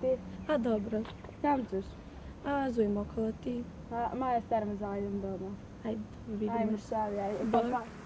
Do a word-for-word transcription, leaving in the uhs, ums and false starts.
ti? A dobro. Kam ćeš? A zujmo okolo ti. A, Maja stara me zajedem doma. Ajde, vidimo Ajmo se. šavi, ajde. Bok. Pa, pa.